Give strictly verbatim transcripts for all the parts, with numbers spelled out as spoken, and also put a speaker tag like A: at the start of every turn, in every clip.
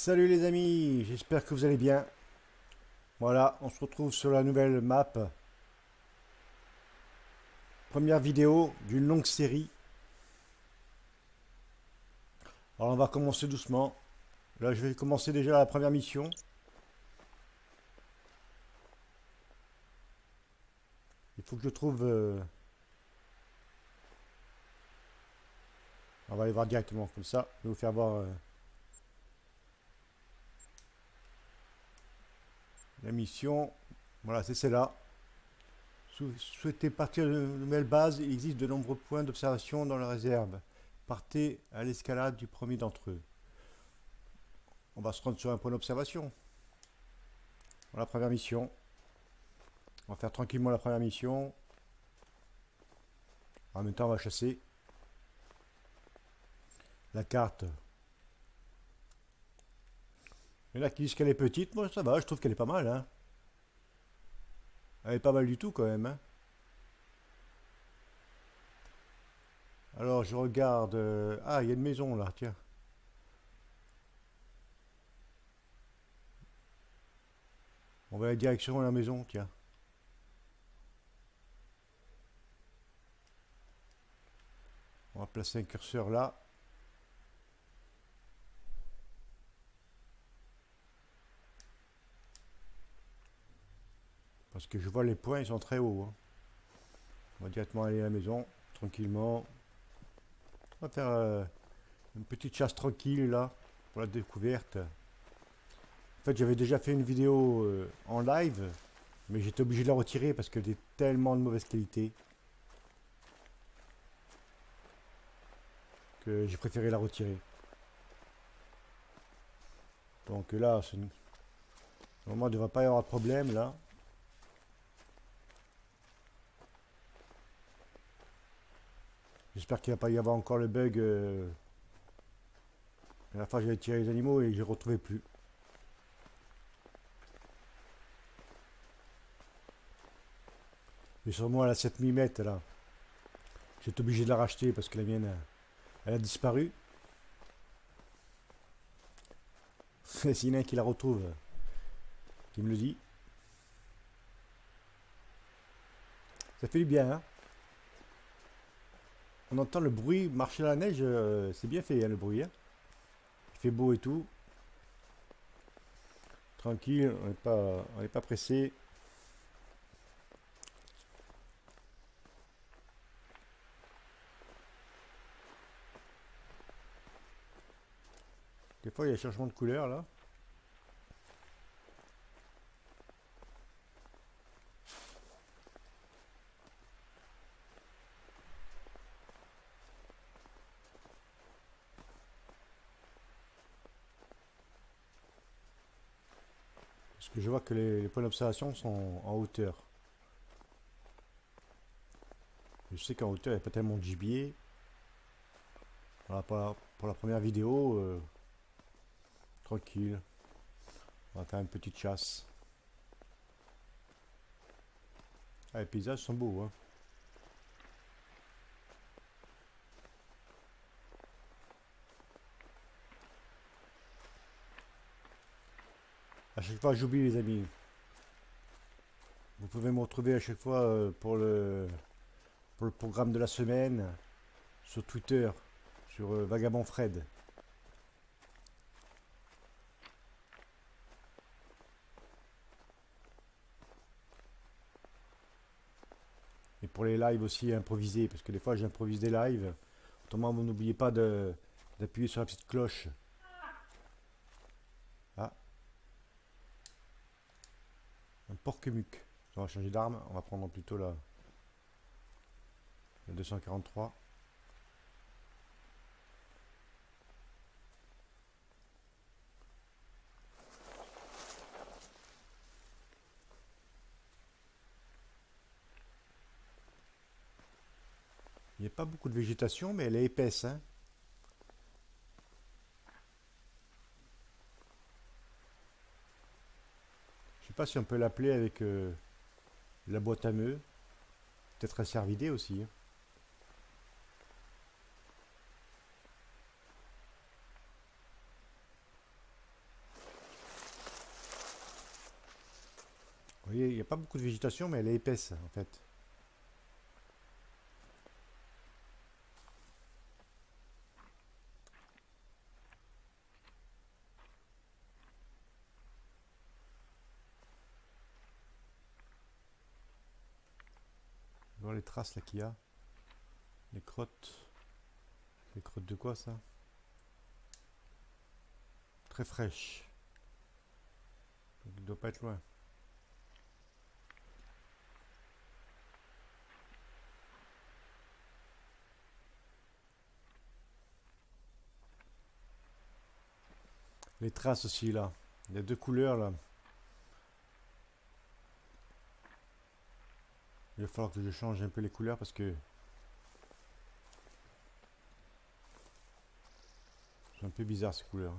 A: Salut les amis, j'espère que vous allez bien. Voilà, on se retrouve sur la nouvelle map. Première vidéo d'une longue série. Alors on va commencer doucement. Là je vais commencer déjà la première mission. Il faut que je trouve... euh, On va aller voir directement comme ça. Je vais vous faire voir euh, la mission. Voilà, c'est celle-là. Sou- Souhaitez partir de nouvelle base, il existe de nombreux points d'observation dans la réserve. Partez à l'escalade du premier d'entre eux. On va se rendre sur un point d'observation. Voilà, première mission. On va faire tranquillement la première mission. En même temps, on va chasser. La carte. Il y en a qui disent qu'elle est petite. Moi, ça va, je trouve qu'elle est pas mal. Hein. Elle est pas mal du tout, quand même. Hein. Alors, je regarde... euh, Ah, il y a une maison, là, tiens. On va à la direction de la maison, tiens. On va placer un curseur là. Parce que je vois les points, ils sont très hauts. Hein. On va directement aller à la maison, tranquillement. On va faire euh, une petite chasse tranquille, là, pour la découverte. En fait, j'avais déjà fait une vidéo euh, en live, mais j'étais obligé de la retirer parce qu'elle était tellement de mauvaise qualité que j'ai préféré la retirer. Donc là, c'est une- normalement, il ne devrait pas y avoir de problème, là. J'espère qu'il ne va pas y avoir encore le bug. Euh... À la fois, j'avais tiré les animaux et je ne les retrouvais plus. Mais sur moi, la sept millimètres, là, j'étais obligé de la racheter parce que la mienne, elle a disparu. S'il y en a un qui la retrouve, qui me le dit. Ça fait du bien, hein. On entend le bruit marcher dans la neige, euh, c'est bien fait, hein, le bruit. Hein. Il fait beau et tout. Tranquille, on n'est pas, on n'est pas pressé. Des fois, il y a un changement de couleur, là. Parce que je vois que les, les points d'observation sont en hauteur. Je sais qu'en hauteur, il n'y a pas tellement de gibier. Voilà, pour, la, pour la première vidéo, euh, tranquille. On va faire une petite chasse. Ah, les paysages sont beaux, hein. À chaque fois, j'oublie les amis. Vous pouvez me retrouver à chaque fois euh, pour le, pour le programme de la semaine sur Twitter, sur euh, Vagabond Fred. Et pour les lives aussi improvisés, parce que des fois j'improvise des lives. Autrement, vous n'oubliez pas de d'appuyer sur la petite cloche. Ah, un porc-muc. On va changer d'arme, on va prendre plutôt la, la deux cent quarante-trois. Il n'y a pas beaucoup de végétation, mais elle est épaisse. Hein. Je sais pas si on peut l'appeler avec euh, la boîte à meux. Peut-être un cervidé aussi. Hein. Vous voyez, il n'y a pas beaucoup de végétation, mais elle est épaisse en fait. Voir les traces là qu'il y a. Les crottes. Les crottes de quoi ça? Très fraîches. Donc, il ne doit pas être loin. Les traces aussi là. Il y a deux couleurs là. Il va falloir que je change un peu les couleurs parce que c'est un peu bizarre ces couleurs.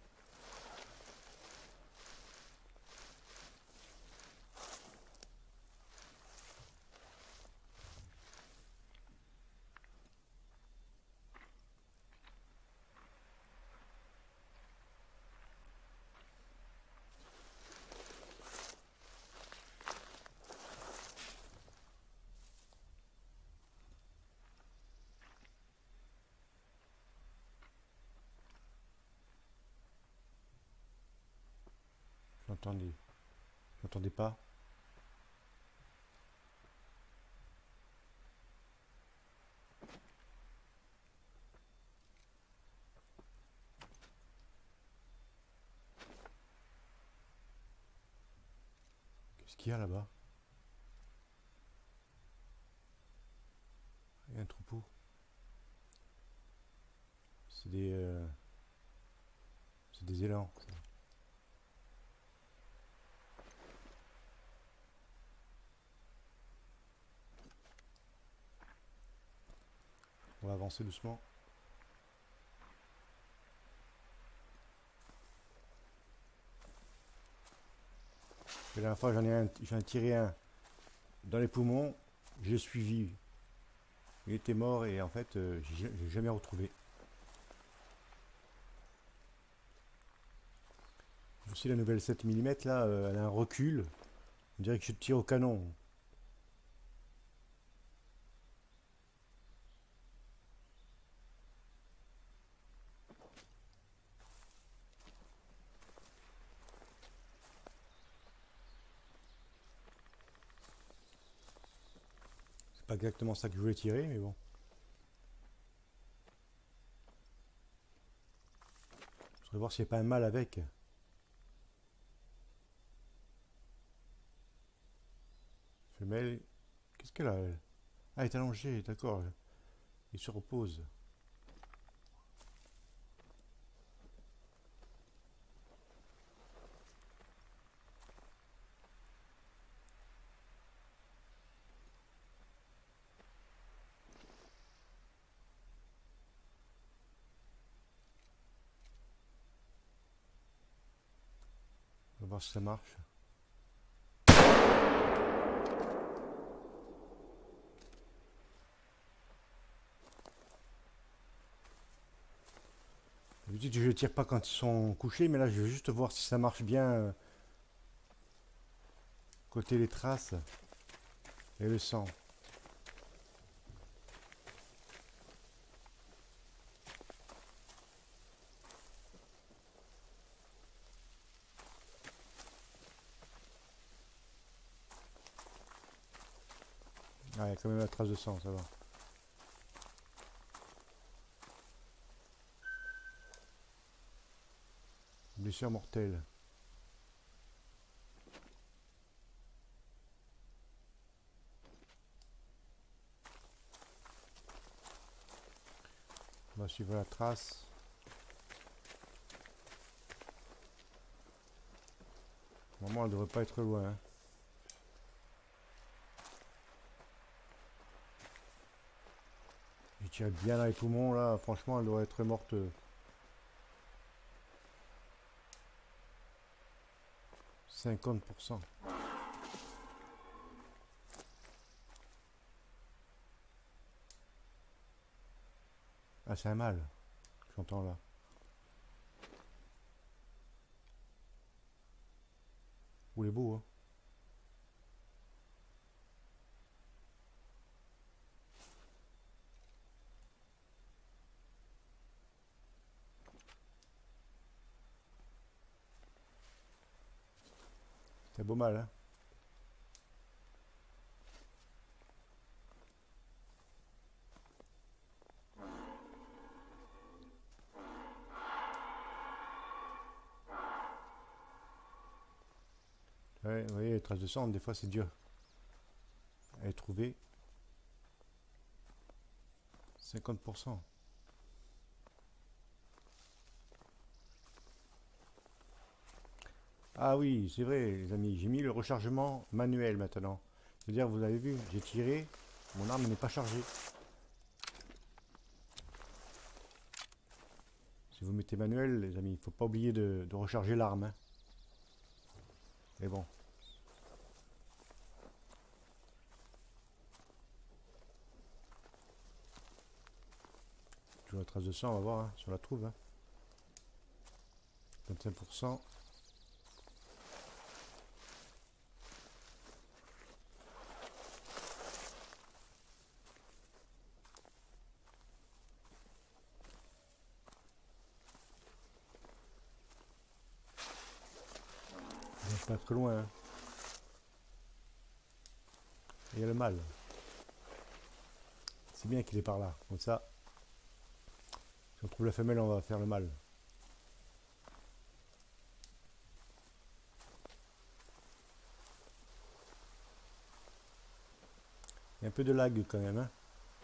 A: J'entendais. J'entendais pas. Qu'est-ce qu'il y a là-bas? Il y a un troupeau. C'est des... euh, c'est des élans. Ça. On va avancer doucement. La dernière fois, j'en ai, un, j'en ai tiré un dans les poumons. J'ai suivi. Il était mort et en fait, euh, j'ai j'ai jamais retrouvé. Aussi, la nouvelle sept millimètres, là, euh, elle a un recul. On dirait que je tire au canon. C'est pas exactement ça que je voulais tirer, mais bon. Je voudrais voir s'il n'y a pas un mâle avec. Femelle. Qu'est-ce qu'elle a, elle? Ah, elle est allongée, d'accord. Il se repose. On va voir si ça marche. D'habitude, je ne tire pas quand ils sont couchés, mais là, je veux juste voir si ça marche bien. euh, côté les traces et le sang. Ah, il y a quand même la trace de sang, ça va. Blessure mortelle. On va suivre la trace. Normalement, elle devrait pas être loin. Hein. Je tire bien dans les poumons là. Franchement, elle devrait être morte. cinquante pour cent. Ah, c'est un mâle. J'entends là. Ouh, il est beau, hein. C'est beau mal, hein. Ouais, vous voyez, les traces de sang, des fois c'est dur à les trouver. cinquante pour cent. Ah oui, c'est vrai, les amis, j'ai mis le rechargement manuel maintenant. C'est-à-dire, vous avez vu, j'ai tiré, mon arme n'est pas chargée. Si vous mettez manuel, les amis, il ne faut pas oublier de, de recharger l'arme, hein. Mais bon. Toujours la trace de sang, on va voir, hein, si on la trouve, hein. vingt-cinq pour cent. Pas trop loin, hein. Il y a le mal. C'est bien qu'il est par là. Comme ça, si on trouve la femelle, on va faire le mâle. Il y a un peu de lag quand même, hein.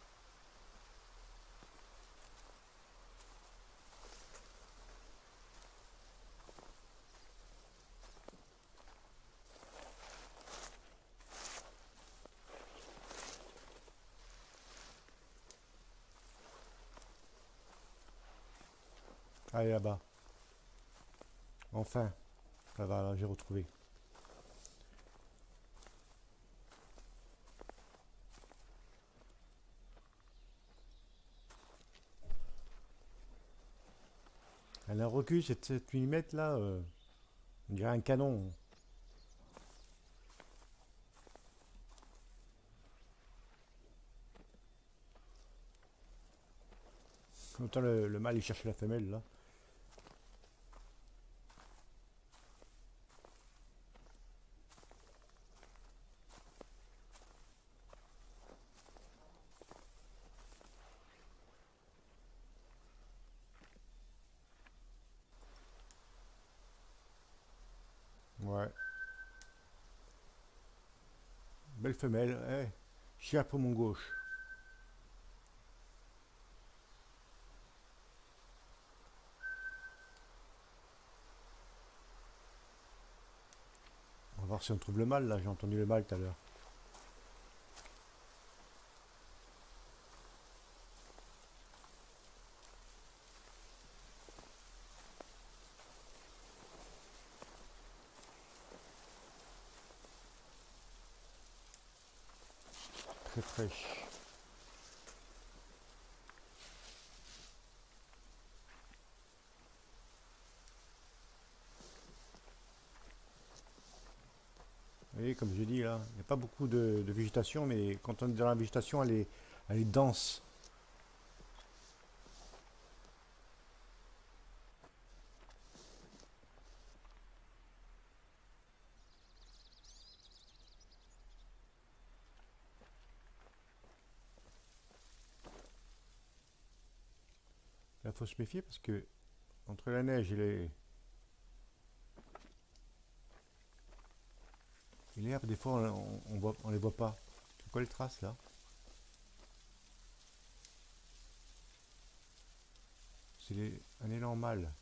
A: Allez là-bas. Enfin. Ça va, là, j'ai retrouvé. Elle a un recul, cette sept millimètres là. Euh, on dirait un canon. Autant le, le mâle il cherche la femelle là. Ouais. Belle femelle. Eh, chien pour mon gauche. On va voir si on trouve le mâle là. J'ai entendu le mâle tout à l'heure. Très fraîche. Vous voyez, comme je dis là, il n'y a pas beaucoup de, de végétation, mais quand on est dans la végétation, elle est, elle est dense. Là, il faut se méfier parce que entre la neige et les et l'herbe, des fois, on, on, voit, on les voit pas. C'est quoi les traces là? C'est les- un élan mâle.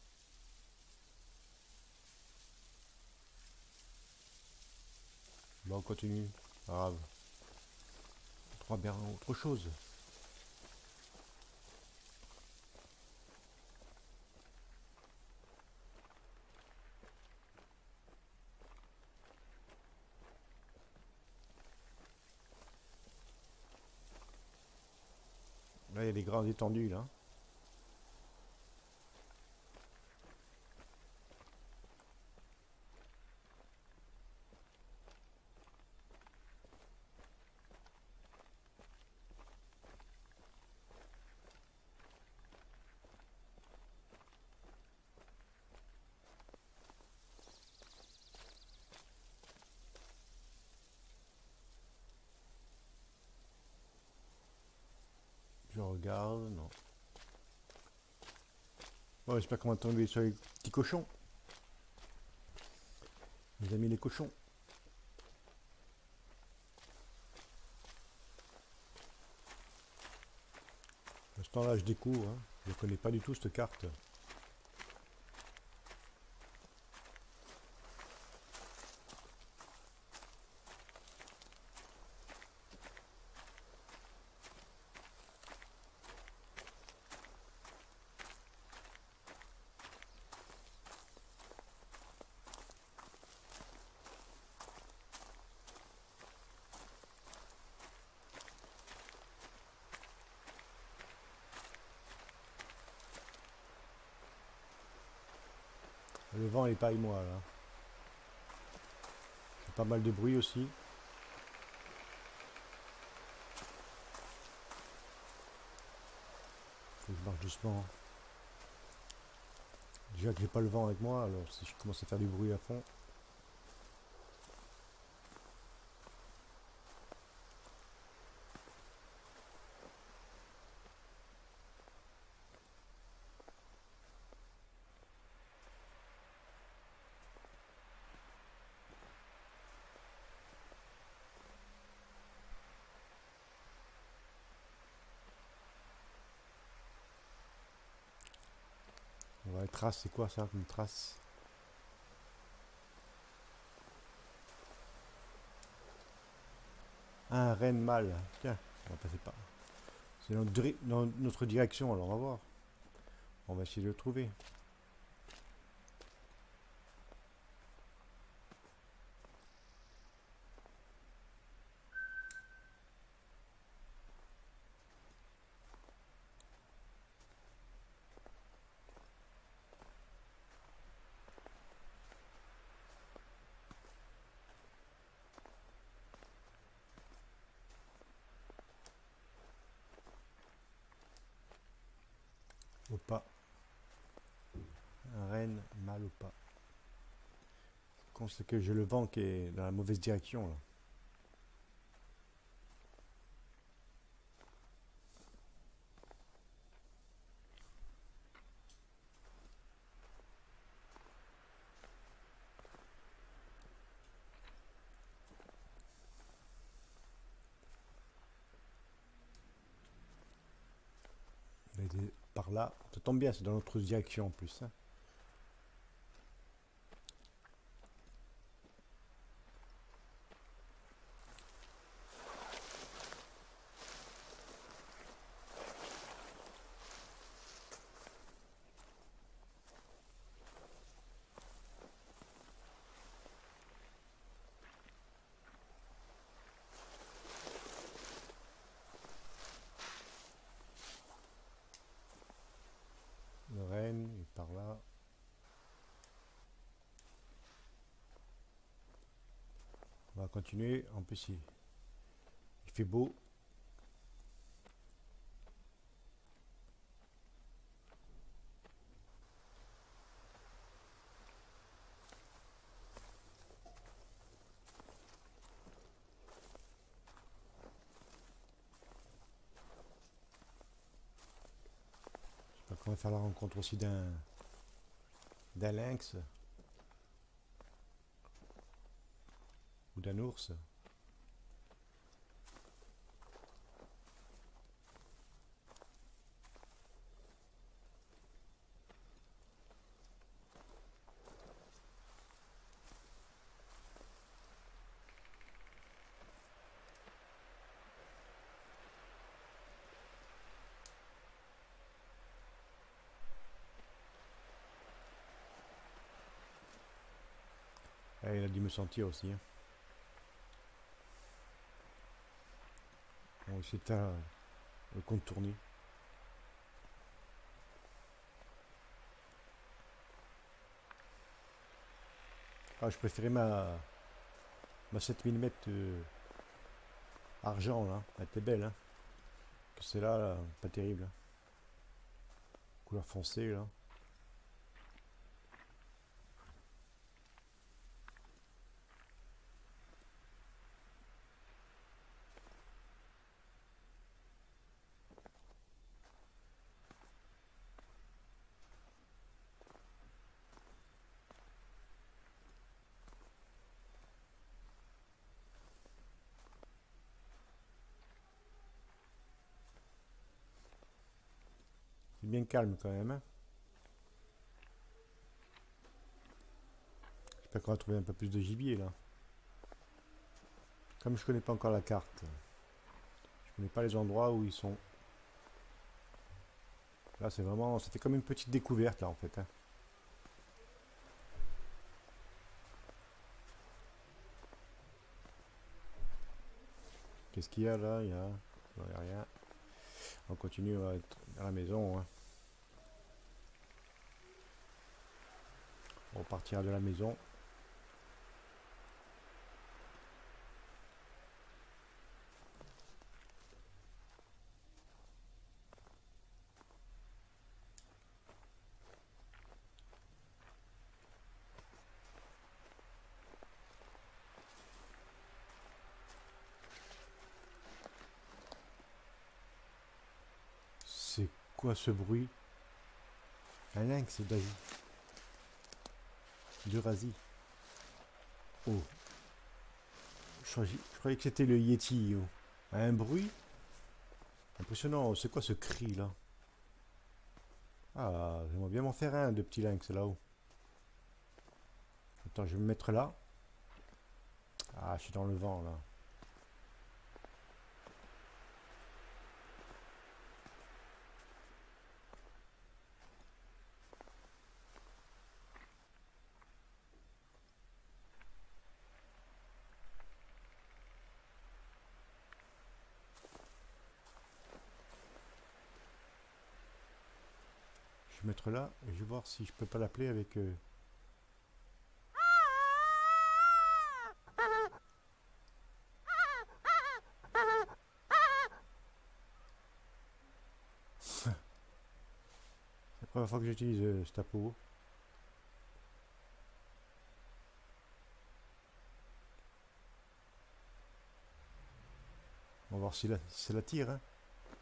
A: Bon, on continue. Pas grave. On trouvera bien autre chose. Là, il y a des grandes étendues là. regarde, non. Bon, j'espère qu'on va tomber sur les petits cochons. Mes amis les cochons. À ce temps-là, je découvre. Hein. Je ne connais pas du tout cette carte. Le vent est pas avec moi là. C'est pas mal de bruit aussi. Faut que je marche doucement. Déjà que j'ai pas le vent avec moi, alors si je commence à faire du bruit à fond. Ouais, trace, c'est quoi ça comme trace? Un renne mâle. Tiens, on va passer par. C'est notre, dri- dans notre direction, alors on va voir. On va essayer de le trouver. Au pas. Un renne mâle au pas. Con, c'est que j'ai le vent qui est dans la mauvaise direction là. Il a été par là. Ça tombe bien, c'est dans notre direction en plus. Hein. Le renne est par là. On va continuer. En plus, il, il fait beau. J'espère qu'on va faire la rencontre aussi d'un d'un lynx ou d'un ours. Ah, il a dû me sentir aussi. Hein. On va essayer de faire le contourner. Ah, je préférais ma, ma sept millimètres euh, argent là. Elle était belle. Hein. Que celle-là, là, pas terrible. Hein. Couleur foncée là. C'est bien calme quand même, hein. J'espère qu'on va trouver un peu plus de gibier là. Comme je connais pas encore la carte, je connais pas les endroits où ils sont. Là c'est vraiment, c'était comme une petite découverte là en fait, hein. Qu'est-ce qu'il y a là? Il y a, non, il y a rien. On continue à être à la maison, hein. On partira de la maison. C'est quoi ce bruit? Un lynx d'Asie. D'Eurasie. Oh, je croyais, je croyais que c'était le Yeti. Oh. Un bruit? Impressionnant. C'est quoi ce cri là? Ah, j'aimerais bien m'en faire un de petit lynx là-haut. Attends, je vais me mettre là. Ah, je suis dans le vent là. Je vais me mettre là et je vais voir si je peux pas l'appeler avec... euh, C'est la première fois que j'utilise euh, ce tapeau. On va voir si, la, si ça la tire, hein.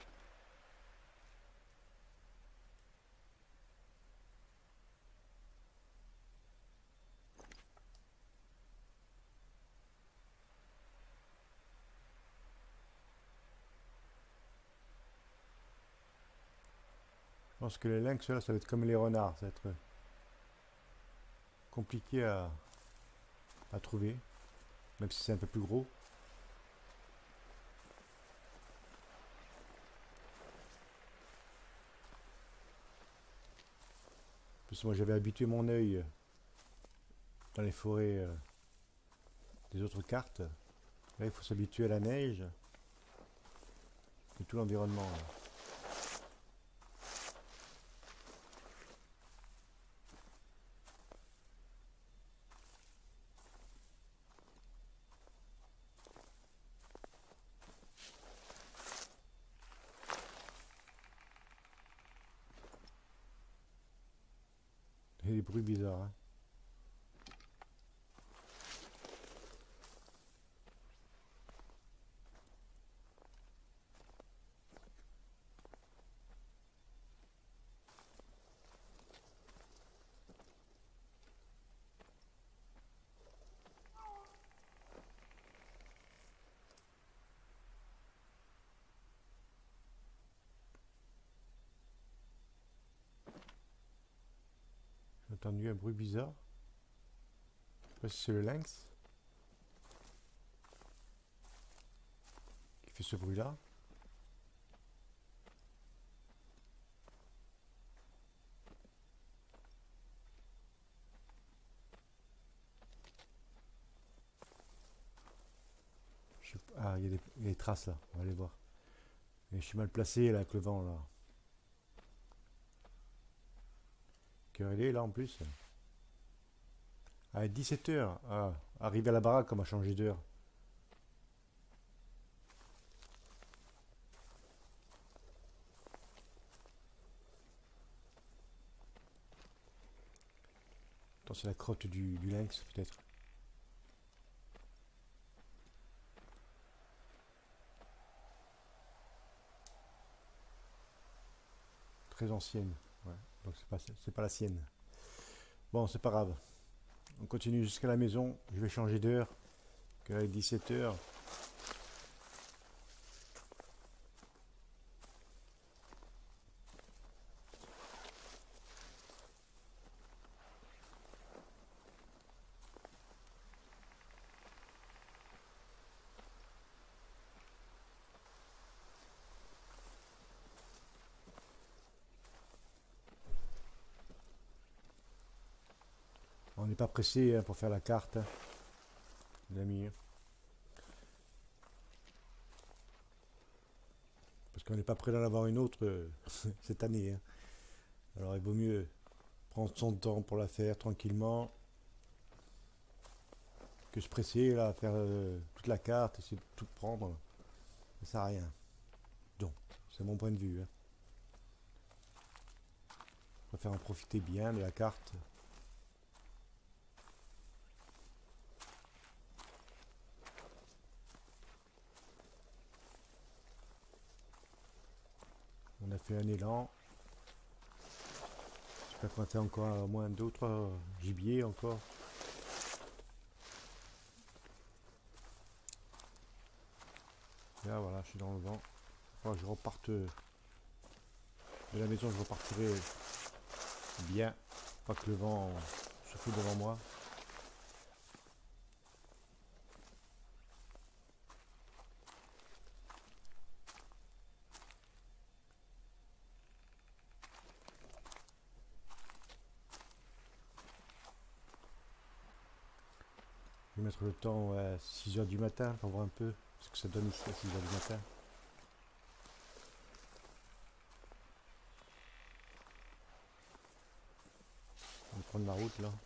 A: Je pense que les lynx là, ça va être comme les renards. Ça va être euh, compliqué à, à trouver. Même si c'est un peu plus gros. Parce que moi j'avais habitué mon œil euh, dans les forêts euh, des autres cartes. Là il faut s'habituer à la neige et tout l'environnement. Là. Et des bruits bizarres. Hein. J'ai entendu un bruit bizarre. Je sais pas si c'est le lynx qui fait ce bruit là. Je sais pas- Ah, il y, a des- il y a des traces là, on va aller voir. Et je suis mal placé là avec le vent là. Quelle heure il est là en plus? Ah, dix-sept heures. Ah, arrivé à la baraque, on m'a changé d'heure. Attends, c'est la crotte du, du lynx peut-être. Très ancienne. Ouais. Donc c'est pas, c'est pas la sienne. Bon, c'est pas grave. On continue jusqu'à la maison. Je vais changer d'heure. Qu'à dix-sept heures. n'est pas pressé hein, pour faire la carte, hein, les amis. Parce qu'on n'est pas prêt d'en avoir une autre euh, cette année. Hein. Alors il vaut mieux prendre son temps pour la faire tranquillement que se presser là, faire euh, toute la carte, essayer de tout prendre. Ça sert à rien. Donc, c'est mon point de vue. Hein. Je préfère en profiter bien de la carte. On a fait un élan. J'espère qu'on a fait encore au moins d'autres gibiers encore. Là voilà, je suis dans le vent. Il faudra que je reparte de la maison, je repartirai bien. Pas que le vent se fout devant moi. Je vais mettre le temps à six heures du matin pour voir un peu ce que ça donne ici à six heures du matin. On va prendre la route là.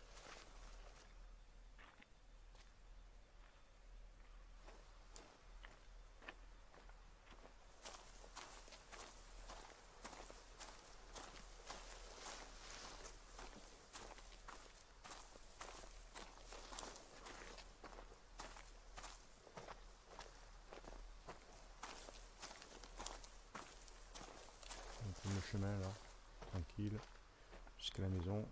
A: On prend le chemin là, tranquille, jusqu'à la maison.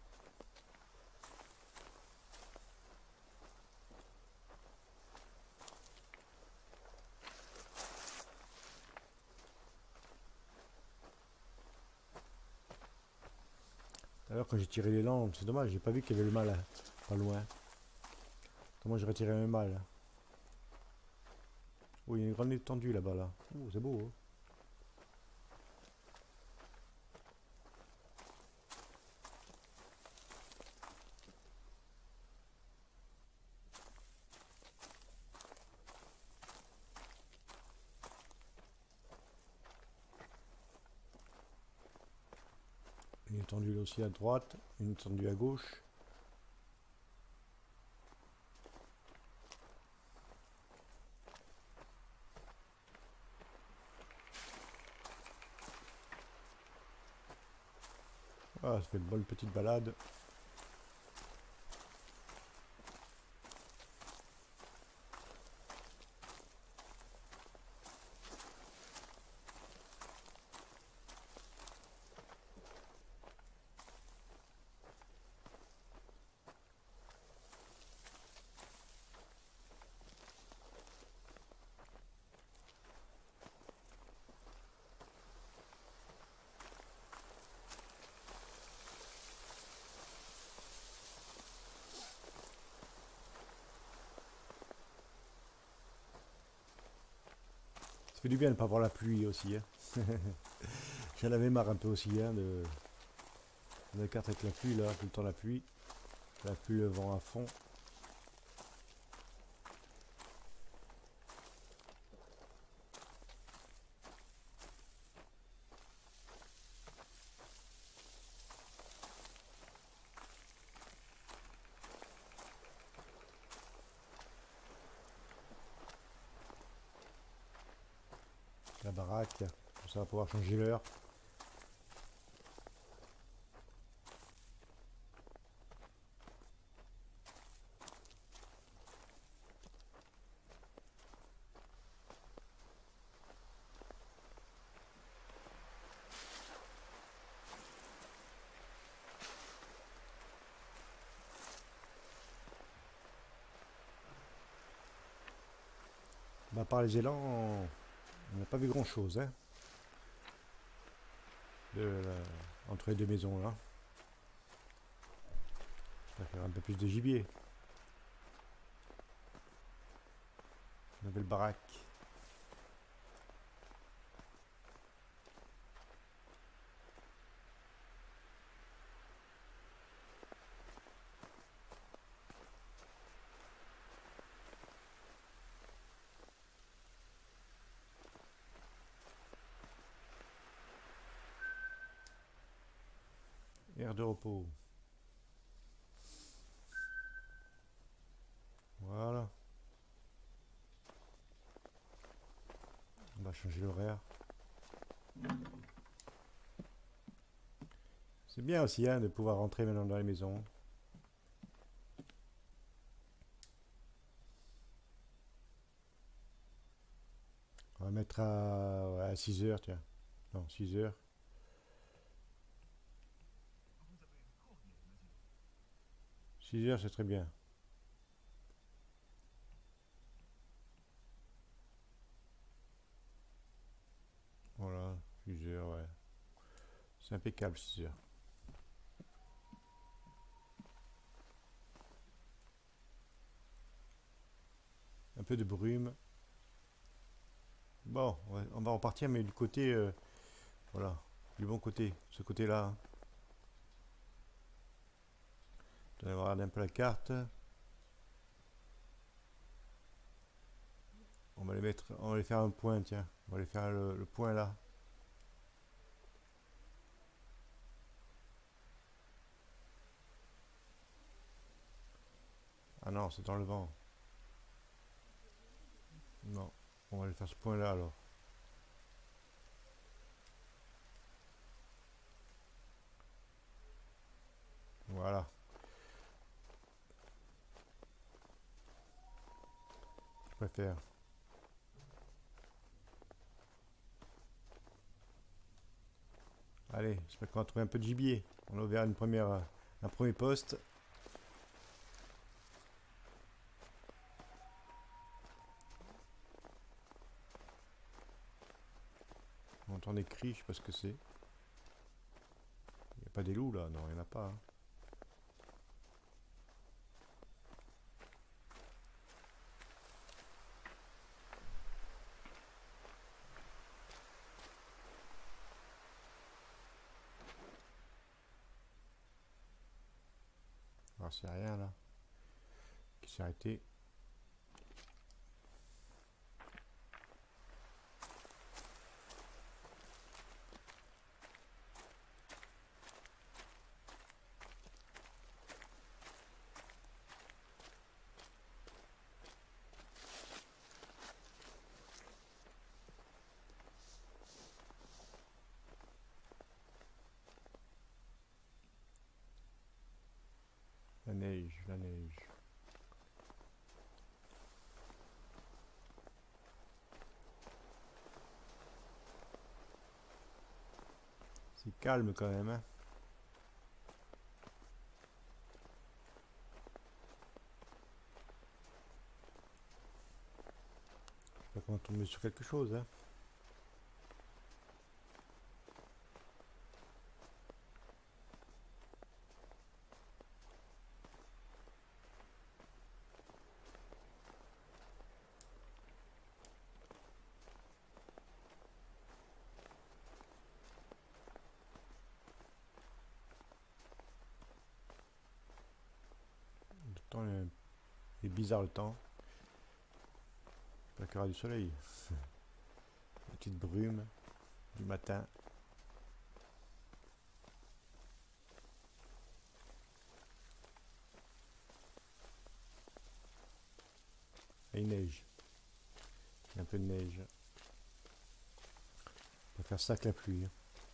A: Alors quand j'ai tiré l'élan, c'est dommage, j'ai pas vu qu'il y avait le mâle hein, pas loin. Comment j'aurais tiré un mâle? Oh, il y a une grande étendue là-bas là. Oh, c'est beau. Hein. Une étendue là aussi à droite, une étendue à gauche. Ah, ça fait une bonne petite balade. Ça fait du bien de ne pas voir la pluie aussi. Hein. J'en avais marre un peu aussi hein, de la carte avec la pluie là, tout le temps la pluie. La pluie, le vent à fond. La baraque, comme ça on va pouvoir changer l'heure. Bah, à part les élans, on n'a pas vu grand chose hein, de, euh, entre les deux maisons là. On va faire un peu plus de gibier. Nouvelle baraque. Aire de repos. Voilà. On va changer l'horaire. C'est bien aussi hein, de pouvoir rentrer maintenant dans les maisons. On va mettre à, ouais, à six heures, tiens. Non, six heures. six heures, c'est très bien. Voilà, six heures, ouais. C'est impeccable, six heures. Un peu de brume. Bon, ouais, on va repartir, mais du côté, euh, voilà, du bon côté, ce côté-là. Hein. On va regarder un peu la carte. On va les mettre, on va les faire un point, tiens. On va les faire le, le point là. Ah non, c'est dans le vent. Non, on va aller faire ce point là alors. Voilà. Je préfère. Allez, j'espère qu'on va trouver un peu de gibier. On a ouvert une première, un premier poste. On entend des cris, je sais pas ce que c'est. Il n'y a pas des loups là, non, il n'y en a pas. Hein. Alors c'est rien là. Qui s'est arrêté. La neige, la neige. C'est calme quand même. Hein. J'espère qu'on va tomber sur quelque chose. Hein. Le temps est, est bizarre le temps. J'espère qu'il y aura du soleil. Une petite brume du matin. Et il neige. Il y a un peu de neige. On va faire ça avec la pluie.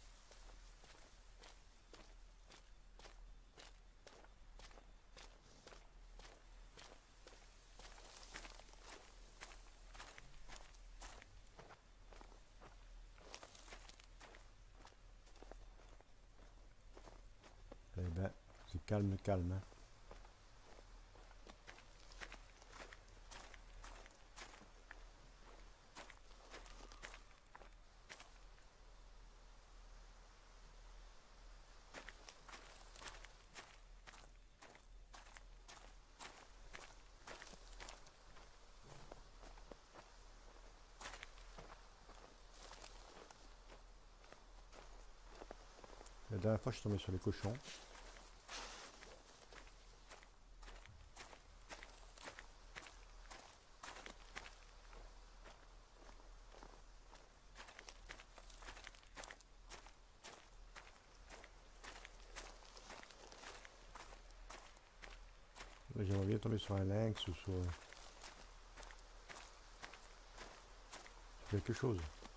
A: Eh ben, c'est calme, calme. Hein. La dernière fois, je suis tombé sur les cochons. J'aimerais bien tomber sur un lynx ou sur, sur quelque chose.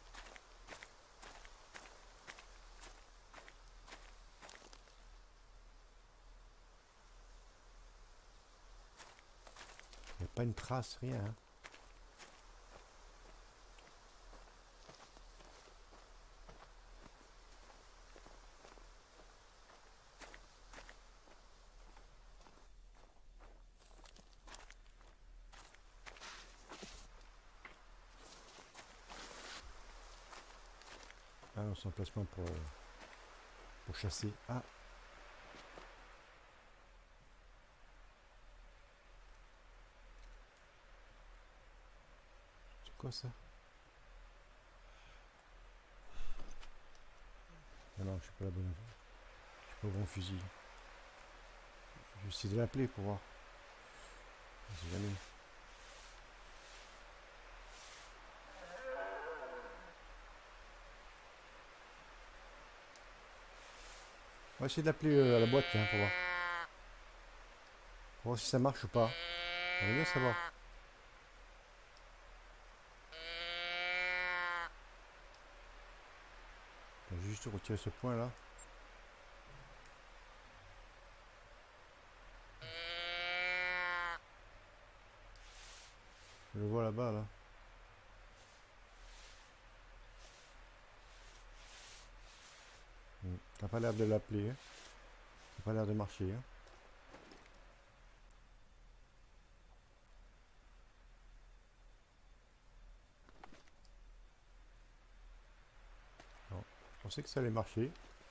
A: Il n'y a pas une trace, rien. Hein. Ah non, c'est un placement pour, pour chasser. Ah, c'est quoi ça? Ah non, je suis pas la bonne. Je suis pas au bon fusil. Je vais essayer de l'appeler pour voir. Je sais jamais. On va essayer de l'appeler euh, à la boîte, tiens, pour voir. Pour voir si ça marche ou pas. On va bien savoir. Je vais juste retirer ce point là. Je le vois là-bas là. Hmm. Ça n'a pas l'air de l'appeler. Hein. Ça n'a pas l'air de marcher. Hein. Non. Je pensais que ça allait marcher.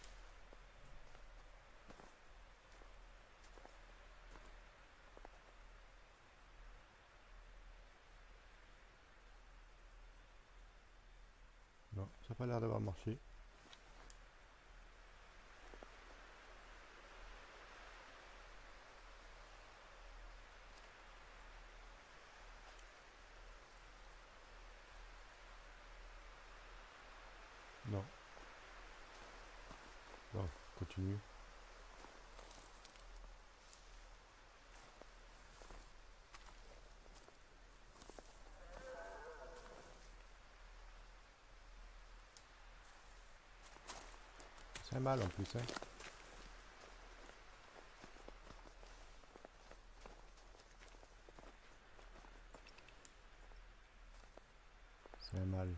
A: Non, ça n'a pas l'air d'avoir marché. Non. Bon, continue. C'est un mâle en plus. Hein. C'est un mâle.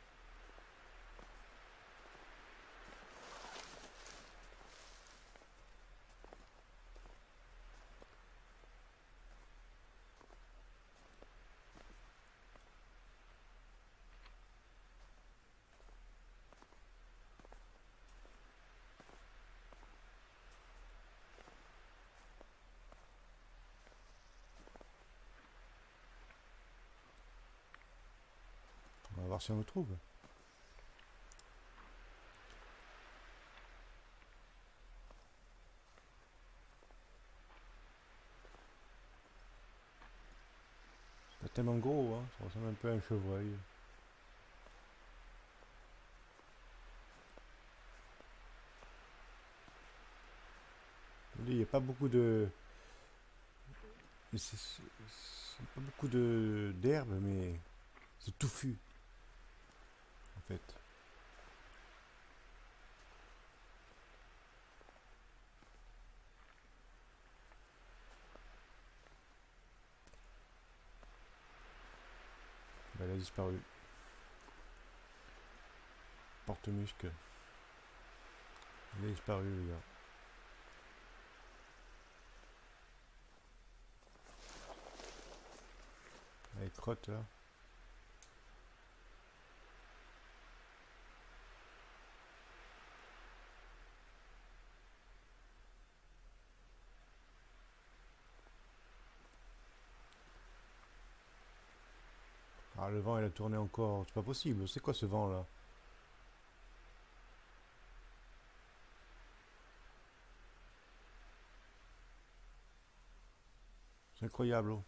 A: On va voir si on le trouve. C'est pas tellement gros, hein. Ça ressemble un peu à un chevreuil. Il n'y a pas beaucoup de... C'est pas beaucoup de d'herbe, mais c'est touffu, en fait. Ben, elle a disparu. Porte-musc. Elle a disparu, les gars. Elle crotte, là. Ah, le vent, il a tourné encore. C'est pas possible. C'est quoi ce vent-là? C'est incroyable. Oh.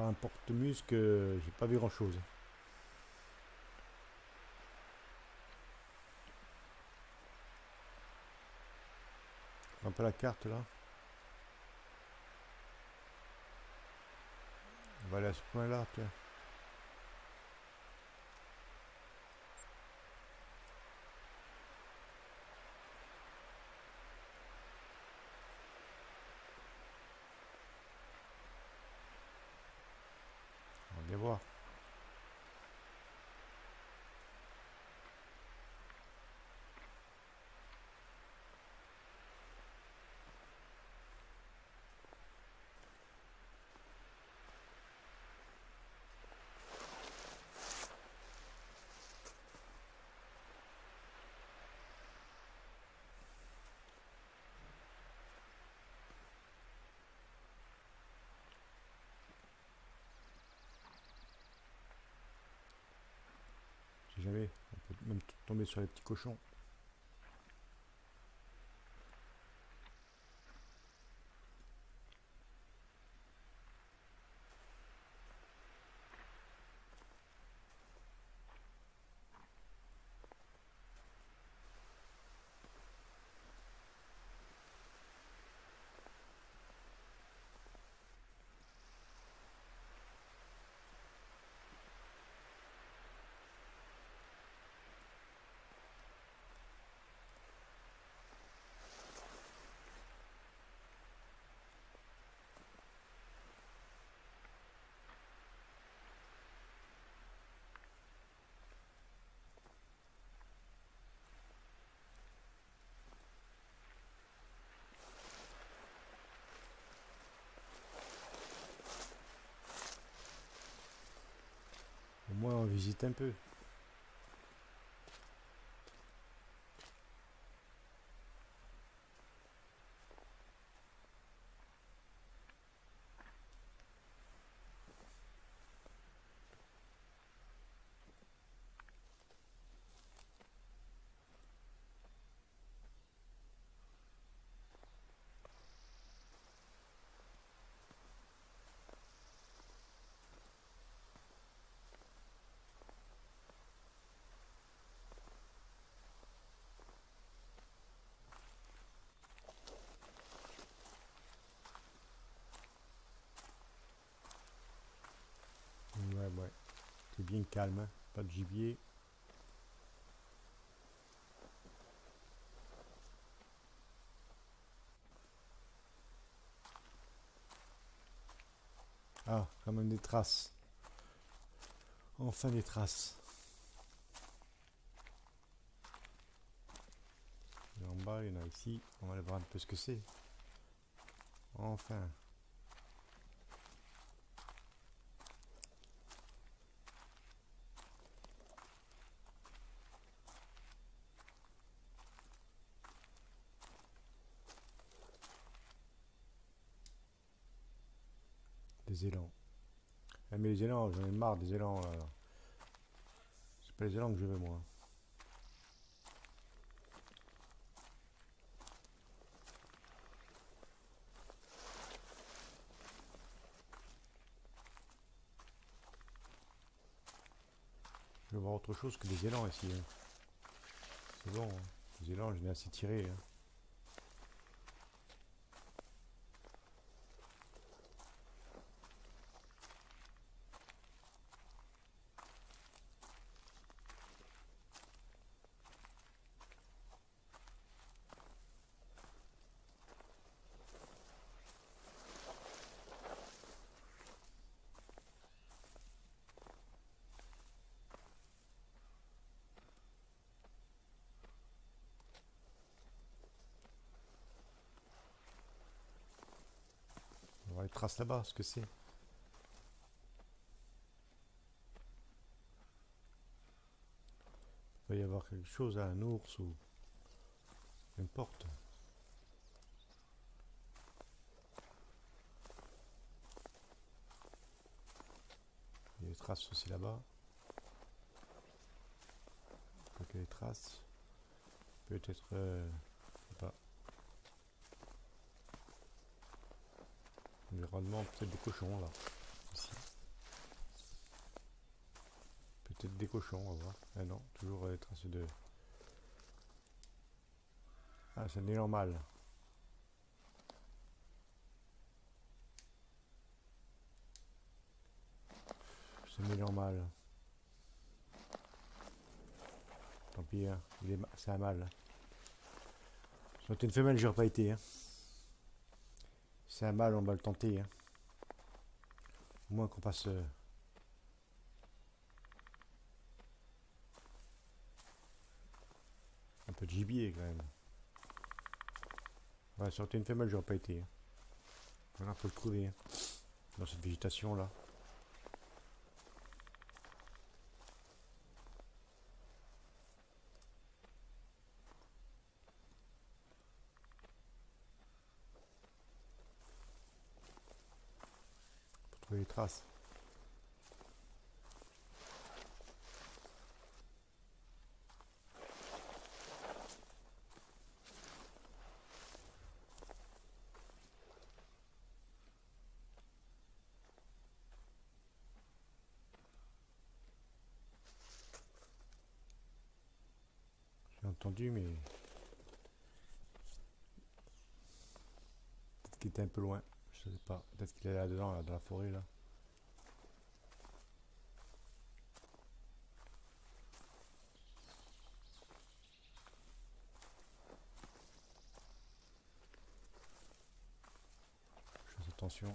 A: part un porte-musque, euh, j'ai pas vu grand chose. Un peu la carte là. On va aller à ce point là, tiens. On va bien voir. Si jamais, on peut même tomber sur les petits cochons. Au moins on visite un peu. Ouais, ouais. C'est bien calme, hein. Pas de gibier. Ah, quand même des traces. Enfin des traces. Et en bas, il y en a ici. On va aller voir un peu ce que c'est. Enfin. Des élans. Ah, mais les élans, j'en ai marre des élans là. C'est pas les élans que je veux moi. Je veux voir autre chose que des élans ici. Hein. C'est bon, hein. Les élans, je n'ai assez tiré. Hein. On va voir les traces là-bas, ce que c'est. Il va y avoir quelque chose, hein, un ours ou n'importe. Il y a des traces aussi là-bas. Quelques les traces. Peut-être, euh, je sais pas. Environnement, peut-être des cochons là. Ici. peut-être des cochons, on va voir. Ah non, toujours des traces de... Ah, c'est un élan mâle. C'est un élan mâle. Tant pis, hein. C'est un mâle. C'est une femelle, j'aurais pas été. Hein. C'est un mâle, on va le tenter. Hein. Au moins qu'on passe... Euh... un peu de gibier quand même. Ouais, sortir une femelle, j'aurais pas été. Hein. Voilà, faut le trouver. Hein. Dans cette végétation là. Faut trouver les traces. J'ai entendu, mais peut-être qu'il était un peu loin. Je sais pas. Peut-être qu'il est là-dedans, là, dans la forêt là. Je fais attention.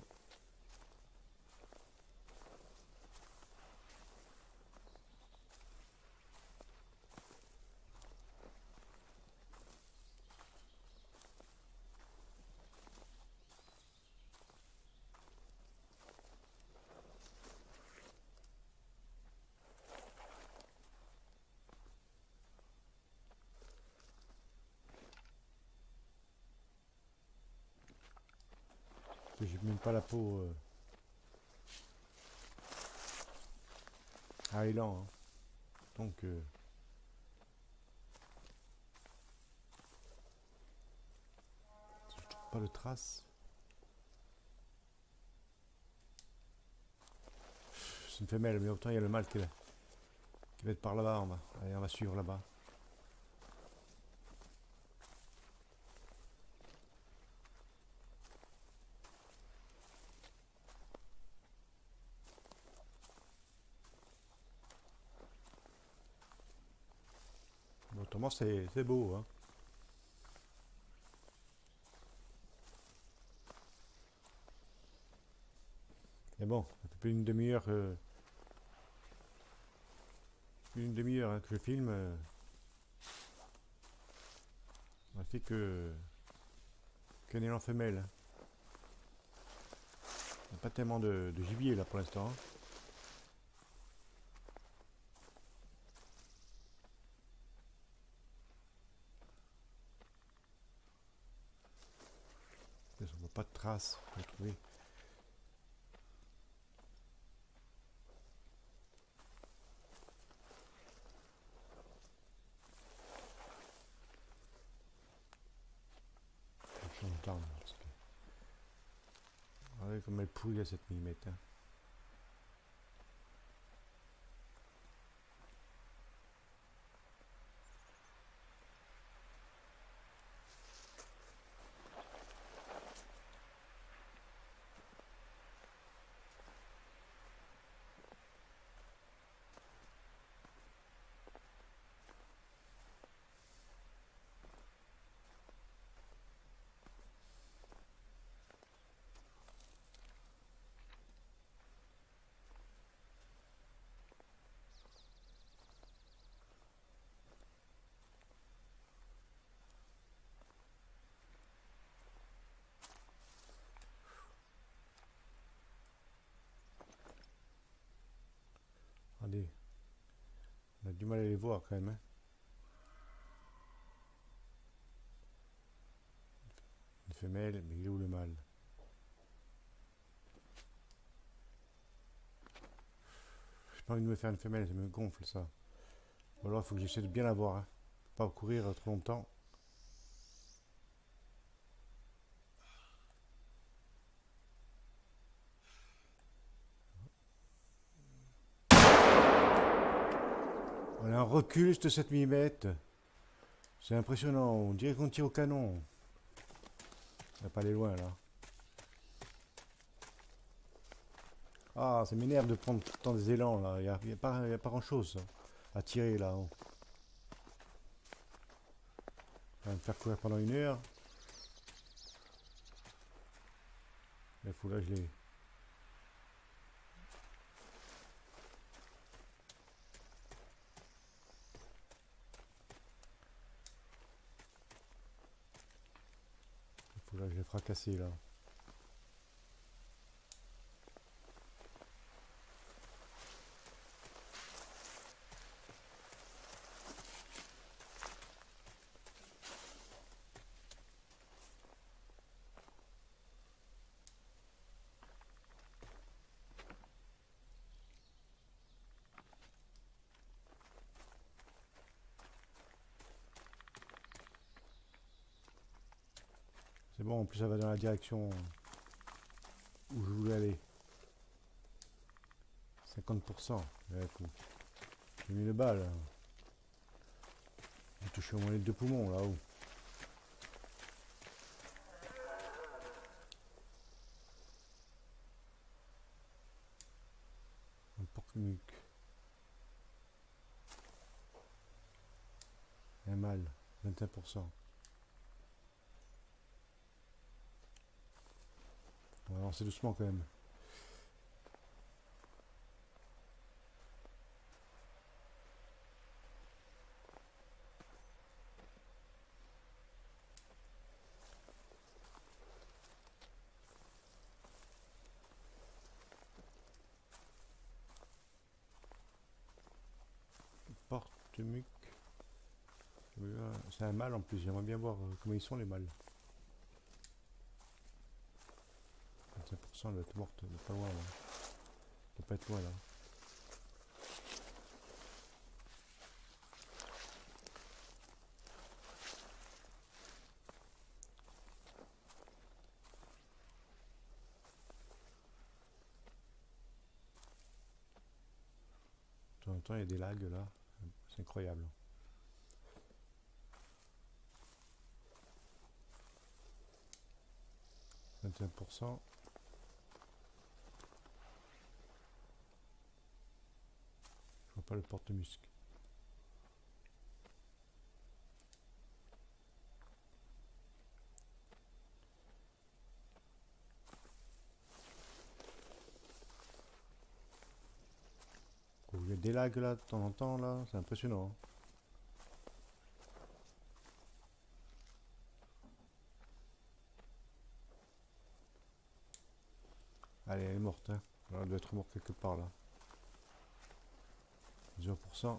A: J'ai même pas la peau. Euh... Ah, élan. Hein. Donc. Euh... Je trouve pas de traces. C'est une femelle, mais autant il y a le mâle qui, qui va être par là-bas. On va, allez, on va suivre là-bas. Autrement, c'est beau. Hein. Mais bon, ça fait plus d'une demi-heure euh, plus d'une demi-heure hein, que je filme. Euh, on a fait que qu'un élan femelle. Il n'y a pas tellement de, de gibier là pour l'instant. Hein. On voit pas de traces à trouver. Je change d'arme. Regardez comme elle pourrit à sept millimètres. Hein. Regardez. On a du mal à les voir quand même. Hein. Une femelle, mais il est où le mâle? J'ai pas envie de me faire une femelle, ça me gonfle ça. Ou alors il faut que j'essaie de bien la voir. Hein. Pas courir trop longtemps. On a un recul de sept millimètres. C'est impressionnant. On dirait qu'on tire au canon. On va pas aller loin là. Ah, ça m'énerve de prendre tout le temps des élans là. Il n'y a, y a pas, y a pas grand chose à tirer là. On va me faire courir pendant une heure. Il faut là je l'ai. Il faut là je l'ai fracassé là. C'est bon, en plus ça va dans la direction où je voulais aller. cinquante pour cent. J'ai mis le bal. J'ai touché au moins les deux poumons là-haut. Un porc-muc. Un mâle, vingt et un pour cent. On va avancer doucement quand même. Porte-muc. C'est un mâle en plus, j'aimerais bien voir comment ils sont les mâles. vingt-cinq pour cent elle doit être morte, elle doit pas loin là. Elle doit pas être loin là. De temps en temps il y a des lags là, c'est incroyable. vingt et un pour cent. Je vois pas le porte-musc. Il y a des lags là de temps en temps là, c'est impressionnant. Allez, elle est morte. Hein. Elle doit être morte quelque part là. zéro pour cent.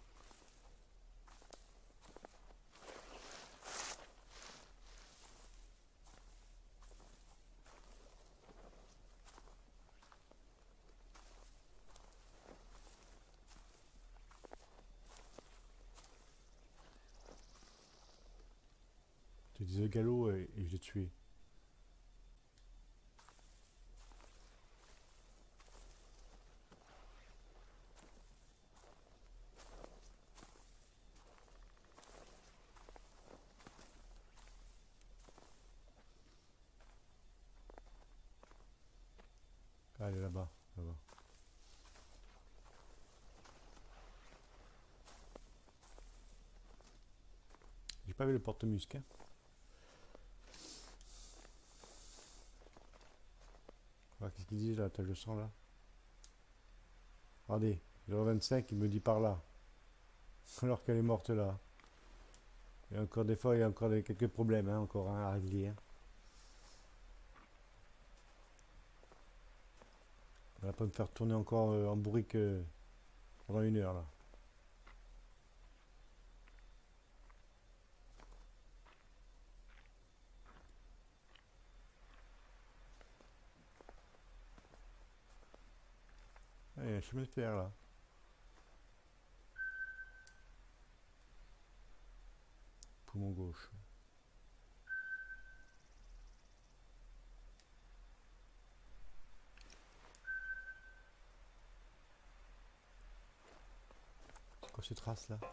A: J'ai des galop et, et je l'ai tué. Ah, elle est là-bas, là-bas. J'ai pas vu le porte-musc. Hein. Ah, qu'est-ce qu'il dit là, je le sens là. Regardez, zéro vingt-cinq, il me dit par là. Alors qu'elle est morte là. Et encore des fois, il y a encore des, quelques problèmes, hein, encore hein, à régler. Hein. On va pas me faire tourner encore euh, en bourrique euh, pendant une heure là. Allez, je chemin de fer là. Poumon gauche. quoi ces traces là?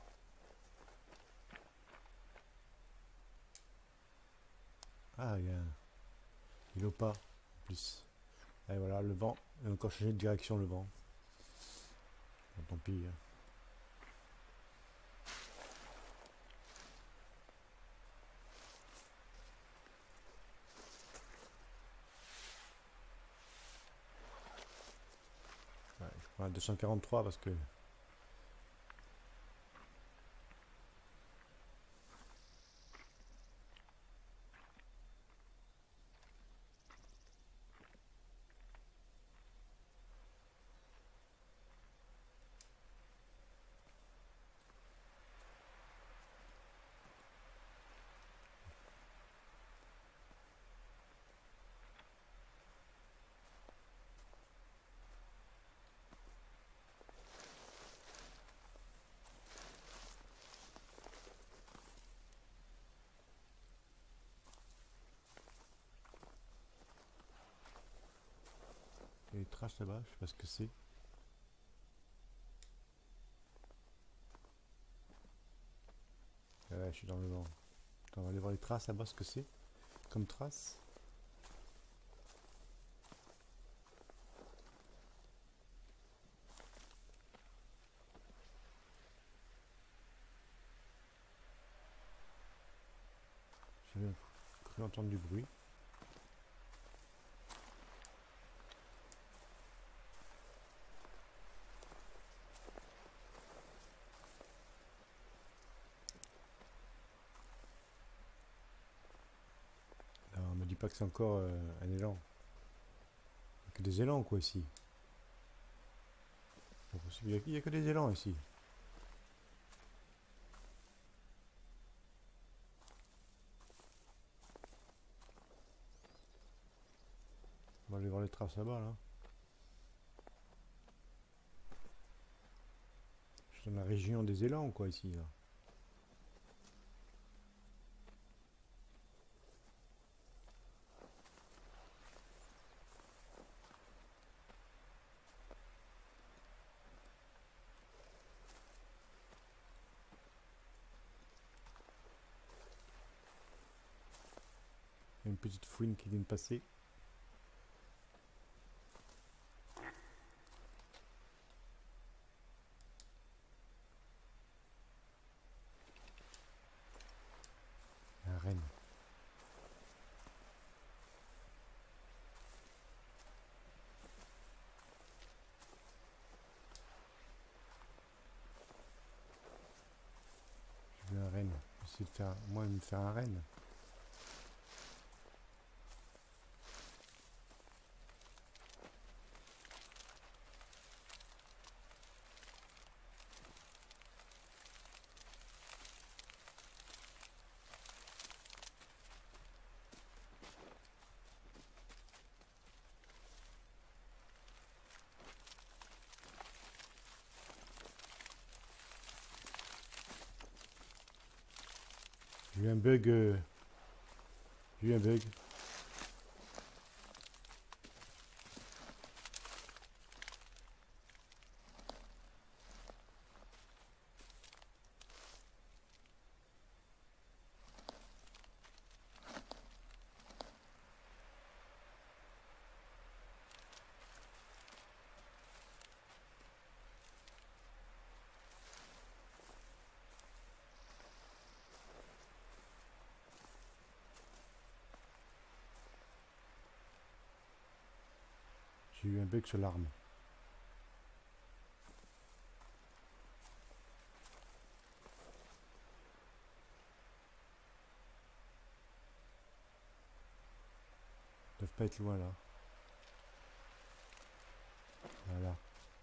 A: Ah, il y a un... Il est pas en plus. Et voilà, le vent. Il a encore changé de direction le vent. Bon, tant pis. Hein. Ouais, je prends la deux cent quarante-trois parce que... Il y a des traces là-bas, je sais pas ce que c'est. Ouais, je suis dans le vent. Attends, on va aller voir les traces là-bas, ce que c'est comme traces. J'ai bien cru entendre du bruit. Alors, on me dit pas que c'est encore euh, un élan. Il n'y a que des élans quoi ici. Il n'y a, a que des élans ici. On va aller voir les traces là-bas là. Je suis dans la région des élans quoi ici là. Il y a une petite fouine qui vient de passer. Un renne. J'ai vu un renne. Je vais essayer de faire, moi, me faire un renne. J'ai eu un bug. Euh, J'ai eu un bug. J'ai eu un bug sur l'arme. Ils doivent pas être loin là. Voilà.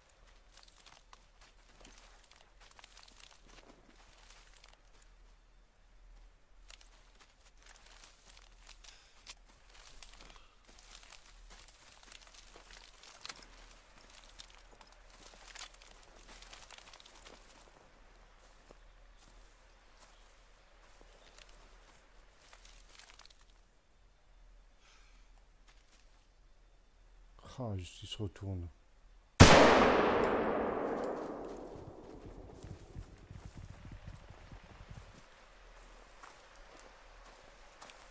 A: Ah, justice se retourne.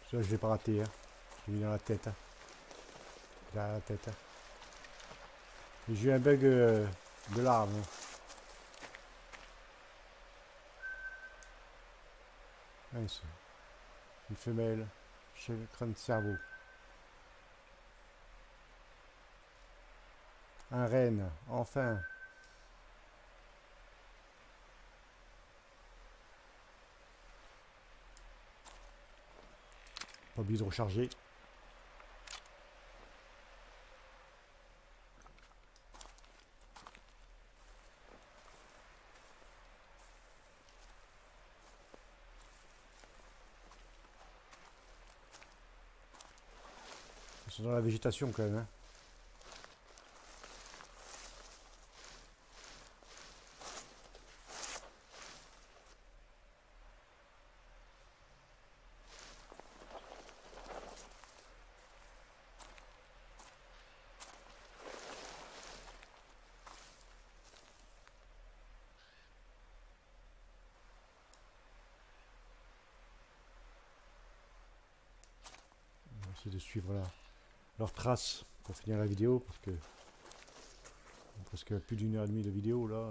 A: Ça, je l'ai pas raté. Hein. J'ai mis dans la tête. Hein. Derrière la tête. Hein. Et j'ai eu un bug euh, de l'arme. Ouais, une femelle. Chez le crâne de cerveau. Un renne. Enfin. Pas oublié de recharger. Ils sont dans la végétation quand même. Hein. On va essayer de suivre là, leurs traces pour finir la vidéo parce que presque plus d'une heure et demie de vidéo là.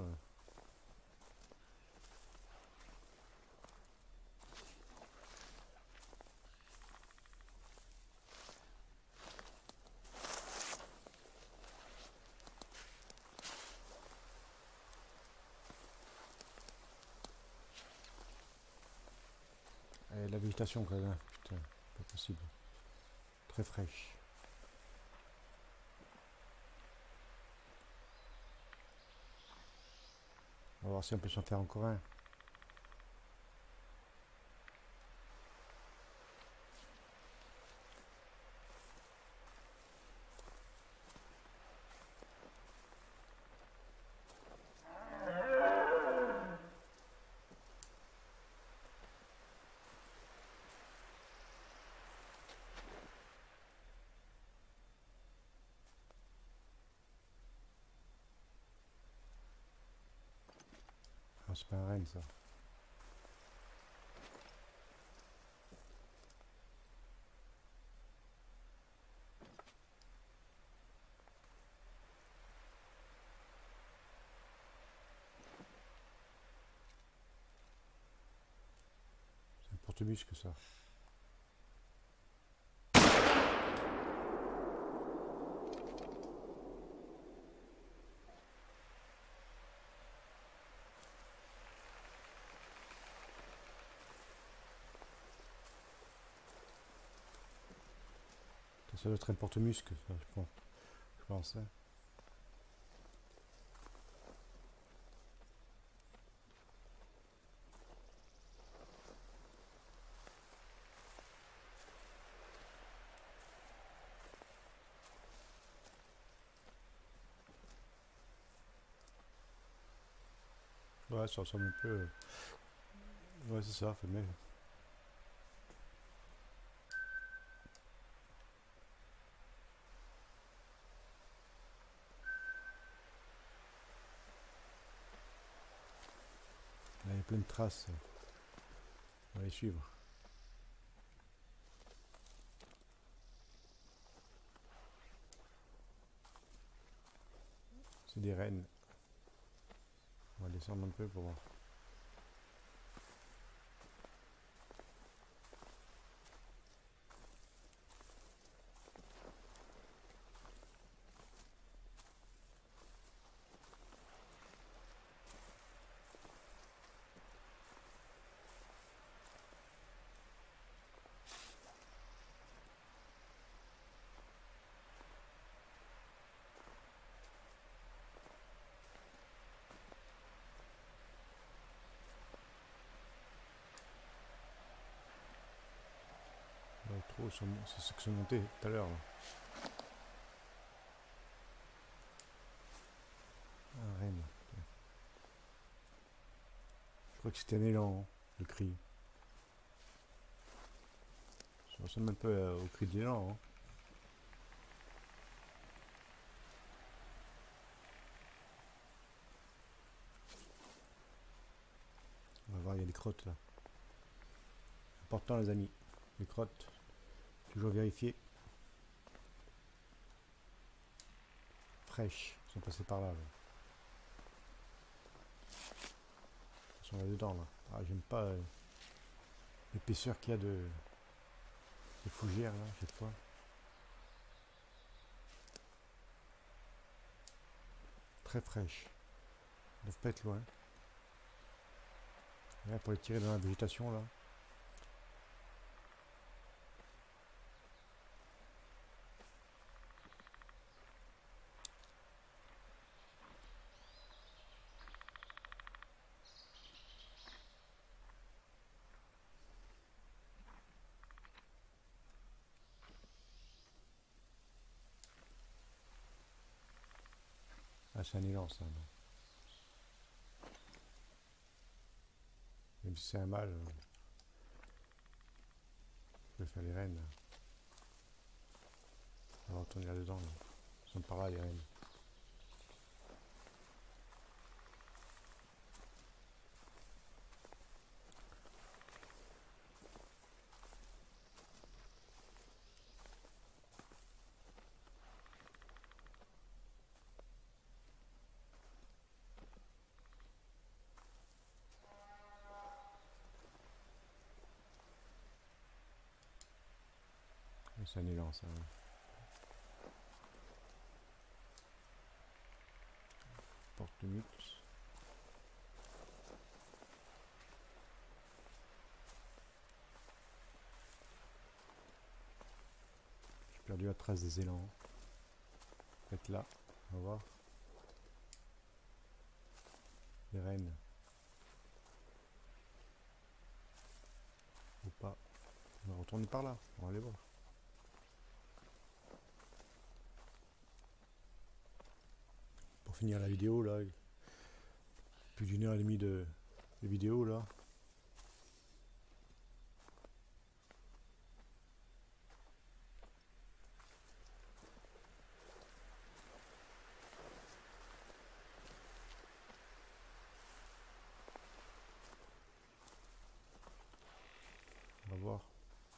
A: Et la végétation quand même, putain, pas possible. Très fraîche. On va voir si on peut s'en faire encore un. Ah, c'est pas un renne ça. C'est un porte-musque ça. Ça doit être un porte-musque ça, je pense. Je pense. Hein. Ouais, ça ressemble un peu. Ouais, c'est ça, femelle. Là, il y a plein de traces. On va les suivre. C'est des rennes. On va descendre un peu pour voir. Ouais, trop, c'est ce que c'est monté tout à l'heure. Un renne. Je crois que c'était un élan, hein, le cri. Ça ressemble un peu euh, au cri d'élan. Hein. On va voir, il y a des crottes là. Important les amis, les crottes. Toujours vérifier. Fraîches. Ils sont passés par là. là. Ils sont là-dedans. Là. Ah, j'aime pas euh, l'épaisseur qu'il y a de, de fougères là, cette fois. Très fraîches. Ils doivent pas être loin. Et là, pour les tirer dans la végétation là. Ah, c'est un élan ça. Non. Même si c'est un mâle, euh, je vais faire les reines. Là. On va retourner là-dedans. Là. Ils sont par là les reines. C'est un élan ça. Ouais. Porte de mute. J'ai perdu la trace des élans. Peut-être là, on va voir. Les reines. Ou pas. On va retourner par là, on va aller voir. Pour finir la vidéo là, plus d'une heure et demie de, de vidéo là. On va voir.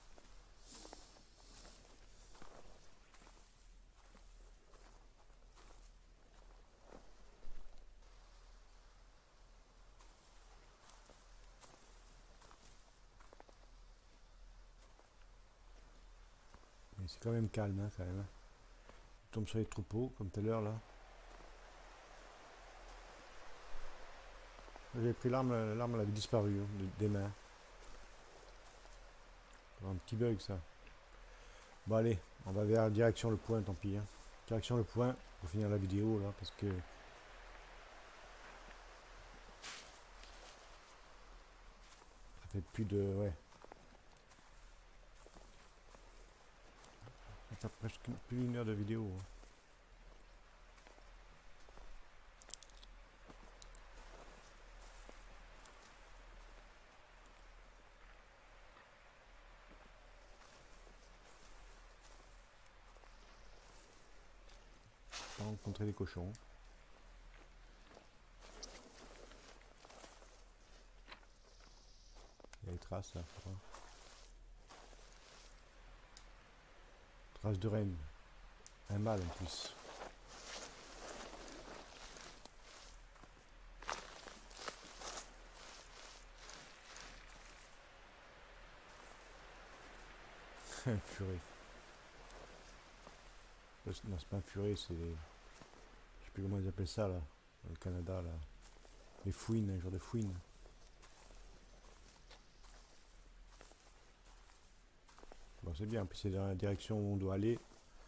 A: Mais c'est quand même calme hein, quand même. On tombe sur les troupeaux comme tout à l'heure là. J'ai pris l'arme, l'arme elle avait disparu hein, des mains. Un petit bug ça. Bon allez, on va vers direction le point, tant pis. Hein. Direction le point pour finir la vidéo là, parce que ça fait plus de ouais. Ça fait presque plus d'une heure de vidéo. Hein. Pas rencontrer les cochons. Il y a les traces là, je crois. Traces de reine. Un mâle en plus. Un furet. Non, c'est pas un furet, c'est. Je sais plus comment ils appellent ça là, dans le Canada là. Les fouines, un genre de fouine. Bon, c'est bien, puis c'est dans la direction où on doit aller.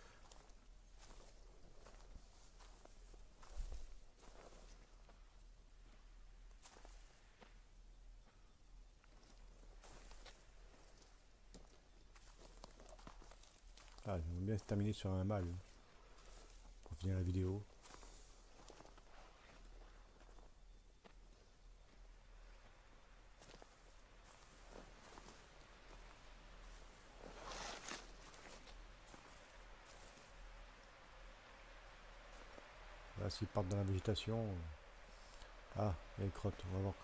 A: Ah, j'aimerais bien se terminer sur un mâle pour finir la vidéo. Là, s'ils partent dans la végétation. Ah, il y a les crottes, on va voir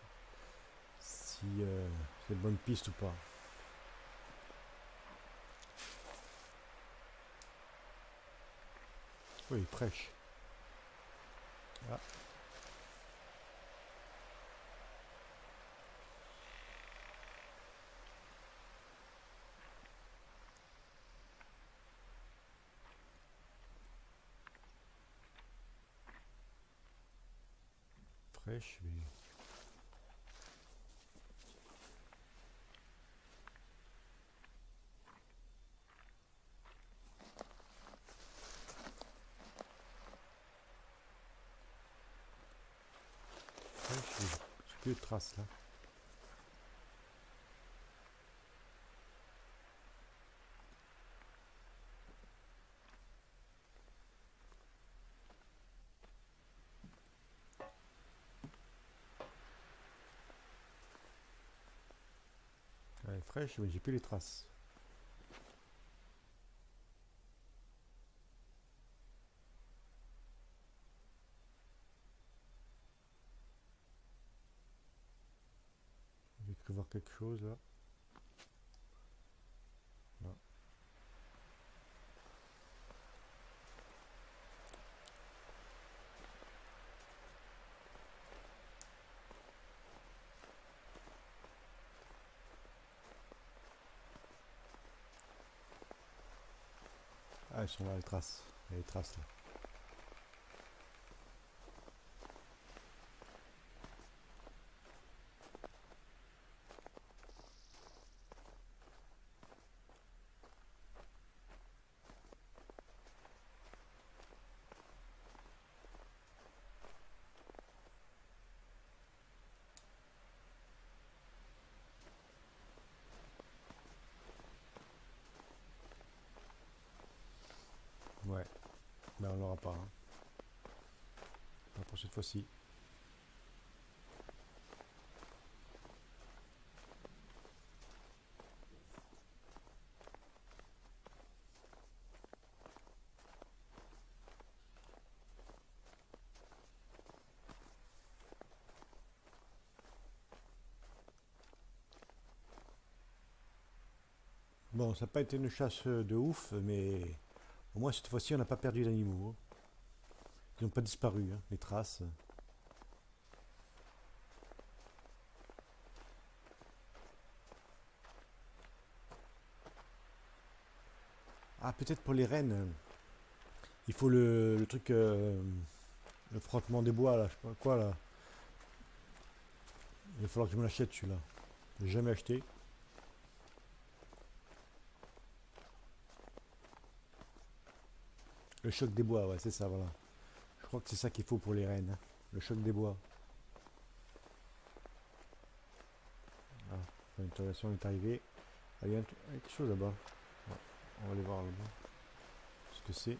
A: si euh, c'est une bonne piste ou pas. Oui, fraîche. Ah, fraîche, mais... fraîche, mais j'ai plus de traces là. Ouais, fraîche, mais j'ai plus les traces. J'ai cru voir quelque chose là. Non. Ah, elles sont là, les traces. Il y a les traces là. Ouais, mais on l'aura pas, hein. Pas pour cette fois-ci. Bon, ça n'a pas été une chasse de ouf, mais au moins cette fois-ci, on n'a pas perdu d'animaux, hein. Ils n'ont pas disparu, hein, les traces. Ah, peut-être pour les rennes, euh, il faut le, le truc, euh, le frottement des bois, là, je sais pas quoi, là. Il va falloir que je me l'achète, celui-là. Je l'ai jamais acheté. Le choc des bois, ouais, c'est ça, voilà. Je crois que c'est ça qu'il faut pour les rennes, hein. Le choc des bois. Ah, l'interrogation est arrivée. Ah, il y a un il y a quelque chose là-bas. Ouais, on va aller voir là-bas. Ce que c'est.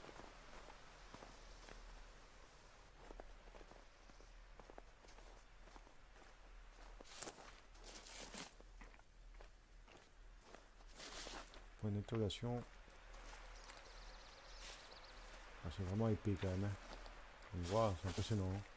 A: Point d'interrogation. Ah, c'est vraiment épais quand même, hein. On voit, c'est impressionnant, hein.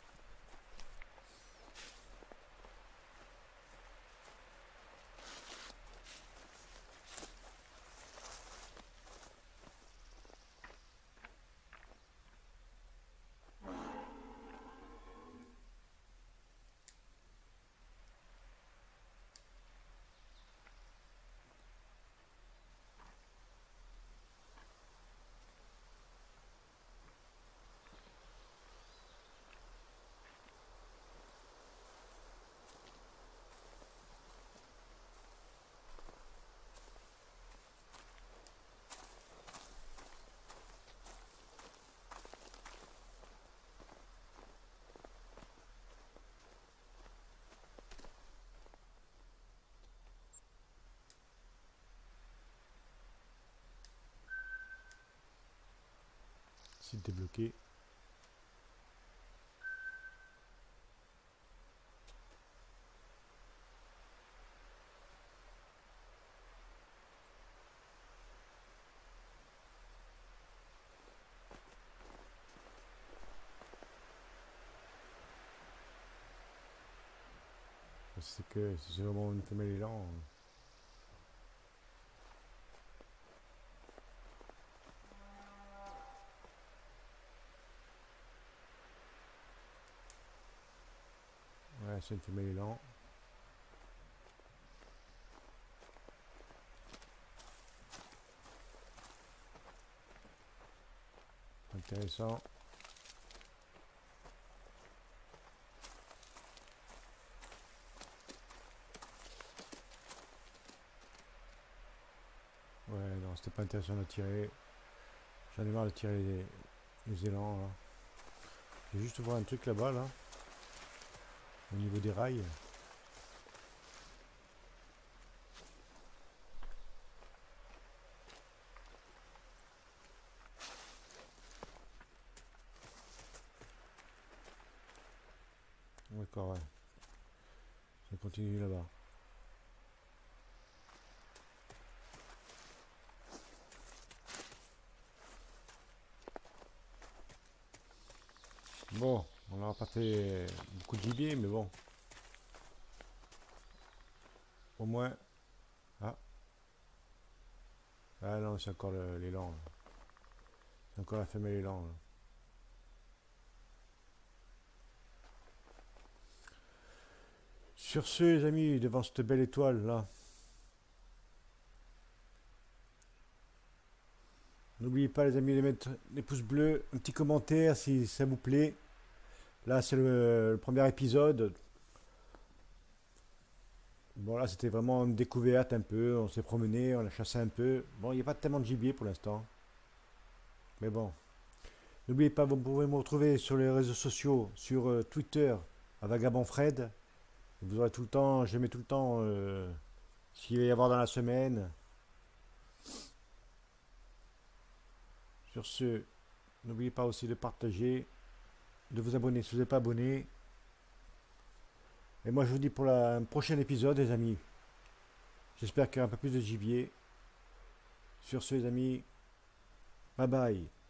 A: Site débloqué. C'est que si c'est vraiment une femelle élan. c'est une femelle élan. Intéressant. Ouais, non, c'était pas intéressant de tirer. J'en ai marre de tirer les, les élans là. Je vais juste voir un truc là-bas là. Au niveau des rails. D'accord, ouais. Ça continue là-bas. Bon, on a pas fait beaucoup de gibier, mais bon. Au moins. Ah. Ah non, c'est encore le- l'élan. Là. C'est encore la femelle élan. Là. Sur ce, les amis, devant cette belle étoile là, n'oubliez pas, les amis, de mettre des pouces bleus, un petit commentaire si ça vous plaît. Là, c'est le, le premier épisode. Bon, là, c'était vraiment une découverte un peu. On s'est promené, on a chassé un peu. Bon, il n'y a pas tellement de gibier pour l'instant. Mais bon. N'oubliez pas, vous pouvez me retrouver sur les réseaux sociaux, sur euh, Twitter, à Vagabond Fred. Vous aurez tout le temps, je mets tout le temps euh, ce qu'il va y avoir dans la semaine. Sur ce, n'oubliez pas aussi de partager, de vous abonner si vous n'êtes pas abonné. Et moi, je vous dis pour la, un prochain épisode, les amis. J'espère qu'il y aura un peu plus de gibier. Sur ce, les amis, bye bye.